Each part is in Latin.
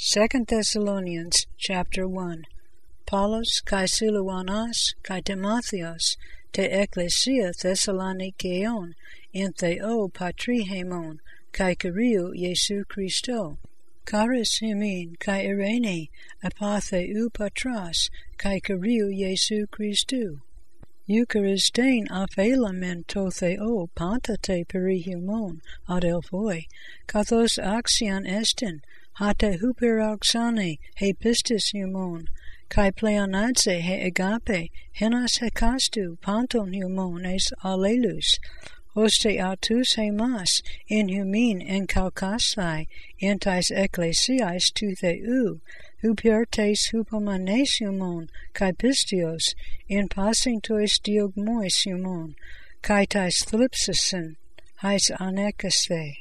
2 Thessalonians chapter 1. Paulus kai Silvanas kai Timotheos te ecclesia Thessalonikeon en Theo patrihemon kai Kyriou Jesu Christo. Charis himin kai Irene apatheu patras kai Kyriou Jesu Christou. Eucharistein aphelamen to Theo pantate perihumon adelphoi, kathos axion estin, hate huperauxane he pistis humon, kai pleonadse he agape, henas hekastu panton humon es allelus, hoste autus hemas, in humin en calcasai, entais ecclesiais tu Theou, hupertes hupomanes humon, kai pistios, in passing tois diogmois humon, kai tais thlipsisen, hais anekaste.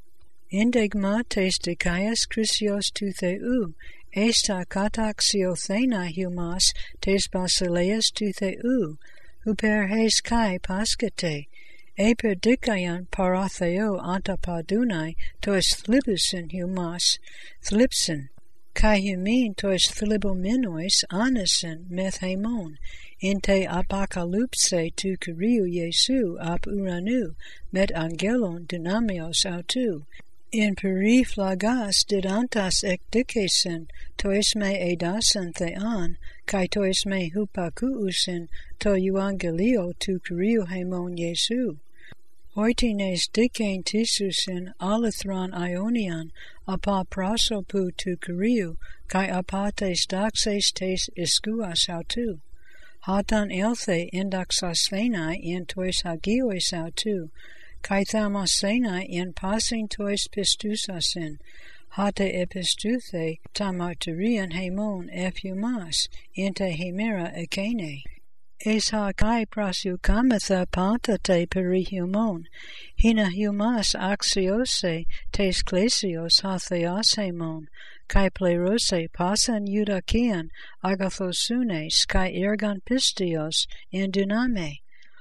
Indegma tes decaias Christios tu Theou, esta kataxio thena humas tes basileas tu Theou, huper hes kai paskete, eper dicaion paratheo antapadunai tois thlibusin humas, thlipsin, kai humin tois thlibomenois anasin methemon, inte apocalypse tu Kyriou Jesu ap uranu, met angelon dynamios autou, in periflagas didantas ekdikesin, tois me edasin thean, kai tois me hupakuusin to euangelio tu Kyriou hemon Jesu. Oitines dikein tisusin alithron ionian, apa prosopu tu Kyriou, kai apates daxes tes iskuas autou. Hatan elthe indaxastheni in tois hagiois autou, kai thamastheni in passing tois pistusasin, hate epistuthe tamartyrian hemon ephumas, inte hemera ekene. Es ha kai prasukamatha pantate perihumon, hina humas axiose tes klesios ha theos hemon, kai plerose pasan eudakian agathosunes kai ergon pistios in dyname.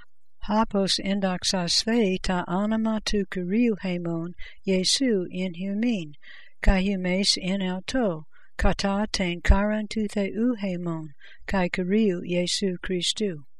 Hapos indaxasve ta anima tu Kyriou hemon Jesu in humin, kai humes in auto, kata ten karan tu Theou hemon, kai Kyriou Jesu Christou.